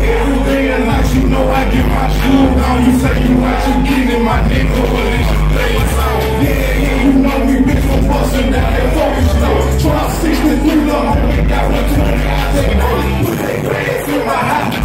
Every day and night, you know I get my shoes on. You say you out, you getting in my neighborhood, it's your place on. Yeah, you know we been from bustin' down that fucking slow. 1263, the homie got 120, I take it. Put that grass in my house.